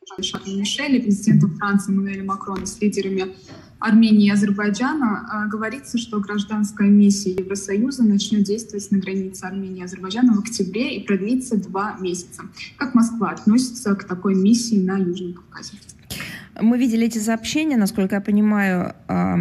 Шарля Мишеля, президентом Франции Эммануэля Макрона с лидерами Армении и Азербайджана говорится, что гражданская миссия Евросоюза начнет действовать на границе Армении и Азербайджана в октябре и продлится 2 месяца. Как Москва относится к такой миссии на Южном Кавказе? Мы видели эти сообщения, насколько я понимаю,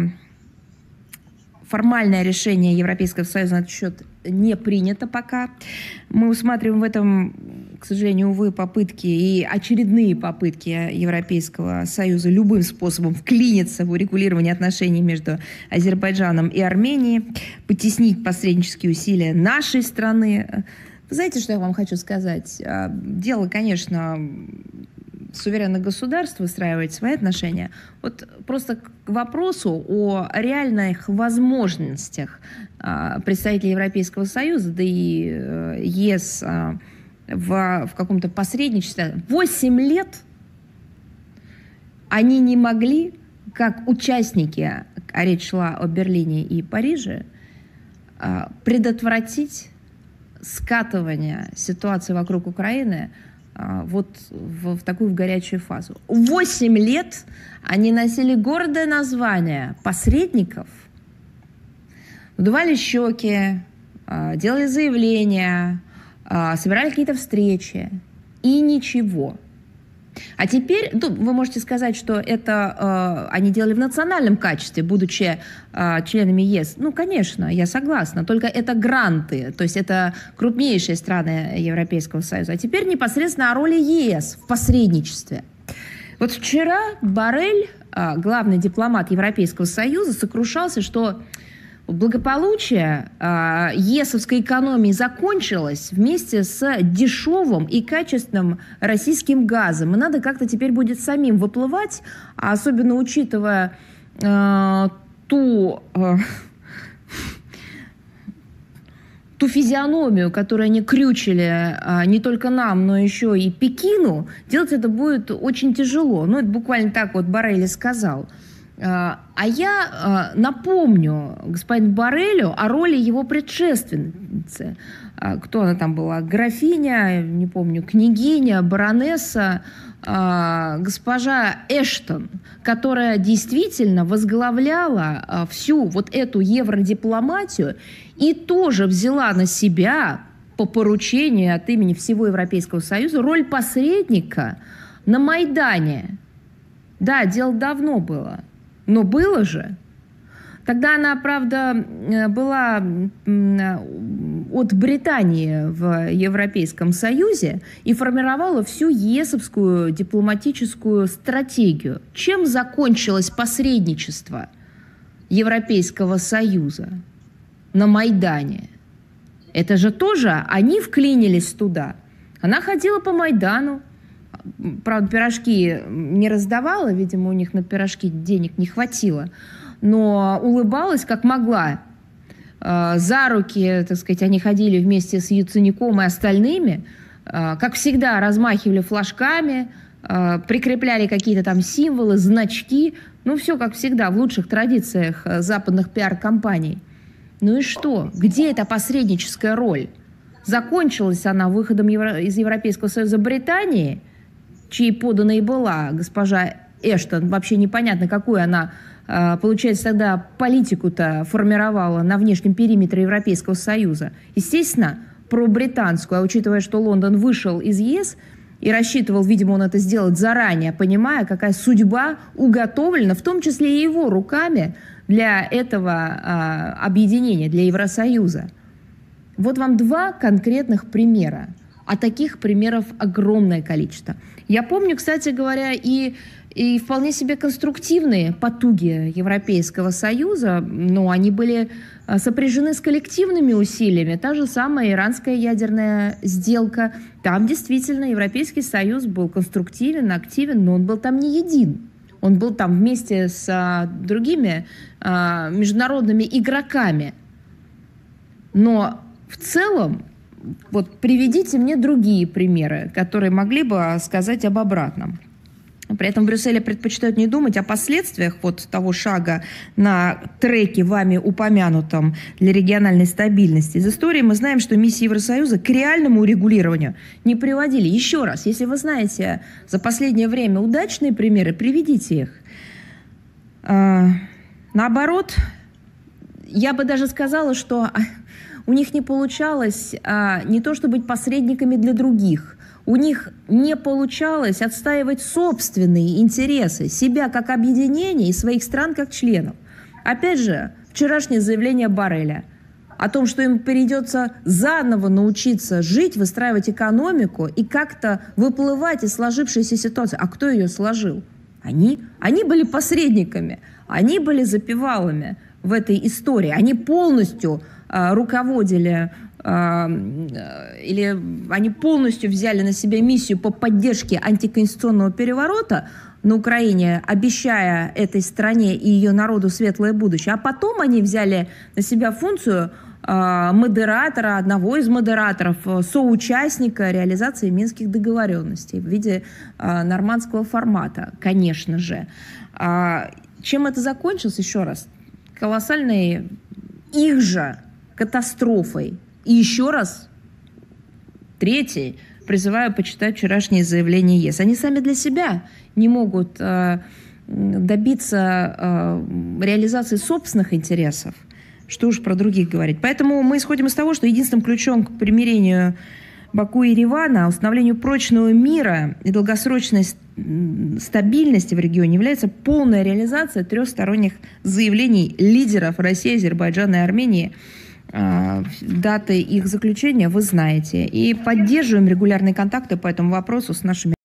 формальное решение Европейского Союза на этот счет не принято пока. Мы усматриваем в этом, к сожалению, увы, попытки и очередные попытки Европейского Союза любым способом вклиниться в урегулирование отношений между Азербайджаном и Арменией, потеснить посреднические усилия нашей страны. Вы знаете, что я вам хочу сказать? Дело, конечно, суверенных государств выстраивать свои отношения. Вот просто к вопросу о реальных возможностях представителей Европейского Союза, да и ЕС в каком-то посредничестве. 8 лет они не могли, как участники, а речь шла о Берлине и Париже, предотвратить скатывание ситуации вокруг Украины вот в такую горячую фазу. 8 лет они носили гордое название посредников, надували щеки, делали заявления, собирали какие-то встречи, и ничего. А теперь, вы можете сказать, что это они делали в национальном качестве, будучи членами ЕС. Ну, конечно, я согласна. Только это гранты, то есть это крупнейшие страны Европейского Союза. А теперь непосредственно о роли ЕС в посредничестве. Вот вчера Боррель, главный дипломат Европейского Союза, сокрушался, что благополучие ЕСовской экономии закончилось вместе с дешевым и качественным российским газом. И надо как-то теперь будет самим выплывать, особенно учитывая ту физиономию, которую они крючили не только нам, но еще и Пекину. Делать это будет очень тяжело. Ну, это буквально так вот Боррель сказал. А я напомню господину Боррелю о роли его предшественницы. Кто она там была? Графиня, не помню, княгиня, баронесса, госпожа Эштон, которая действительно возглавляла всю вот эту евродипломатию и тоже взяла на себя по поручению от имени всего Европейского Союза роль посредника на Майдане. Да, дело давно было. Но было же. Тогда она, правда, была от Британии в Европейском Союзе и формировала всю ЕСовскую дипломатическую стратегию. Чем закончилось посредничество Европейского Союза на Майдане? Это же тоже они вклинились туда. Она ходила по Майдану. Правда, пирожки не раздавала, видимо, у них на пирожки денег не хватило, но улыбалась как могла. За руки, так сказать, они ходили вместе с Яценюком и остальными, как всегда, размахивали флажками, прикрепляли какие-то там символы, значки, ну, все как всегда, в лучших традициях западных пиар-компаний. Ну и что? Где эта посредническая роль? Закончилась она выходом из Европейского Союза Британии, чьей поданной была госпожа Эштон. Вообще непонятно, какую она, получается, тогда политику-то формировала на внешнем периметре Европейского Союза. Естественно, пробританскую, а учитывая, что Лондон вышел из ЕС и рассчитывал, видимо, он это сделать заранее, понимая, какая судьба уготовлена, в том числе и его руками, для этого объединения, для Евросоюза. Вот вам 2 конкретных примера. А таких примеров огромное количество. Я помню, кстати говоря, и вполне себе конструктивные потуги Европейского Союза, но они были сопряжены с коллективными усилиями. Та же самая иранская ядерная сделка. Там действительно Европейский Союз был конструктивен, активен, но он был там не един. Он был там вместе с другими международными игроками. Но в целом, вот приведите мне другие примеры, которые могли бы сказать об обратном. При этом в Брюсселе предпочитают не думать о последствиях вот того шага на треке, вами упомянутом, для региональной стабильности. Из истории мы знаем, что миссии Евросоюза к реальному урегулированию не приводили. Еще раз, если вы знаете за последнее время удачные примеры, приведите их. Наоборот, я бы даже сказала, что у них не получалось не то чтобы быть посредниками для других, у них не получалось отстаивать собственные интересы, себя как объединение и своих стран как членов. Опять же, вчерашнее заявление Борреля о том, что им придется заново научиться жить, выстраивать экономику и как-то выплывать из сложившейся ситуации. А кто ее сложил? Они были посредниками, они были запевалами в этой истории. Они полностью руководили или они полностью взяли на себя миссию по поддержке антиконституционного переворота на Украине, обещая этой стране и ее народу светлое будущее. А потом они взяли на себя функцию модератора, одного из модераторов, соучастника реализации минских договоренностей в виде нормандского формата, конечно же. Чем это закончилось, еще раз, колоссальной их же катастрофой. И еще раз, третий, призываю почитать вчерашнее заявление ЕС. Они сами для себя не могут добиться реализации собственных интересов. Что уж про других говорить. Поэтому мы исходим из того, что единственным ключом к примирению Баку и Еревана, установлению прочного мира и долгосрочной стабильности в регионе является полная реализация трехсторонних заявлений лидеров России, Азербайджана и Армении. Даты их заключения вы знаете. И поддерживаем регулярные контакты по этому вопросу с нашими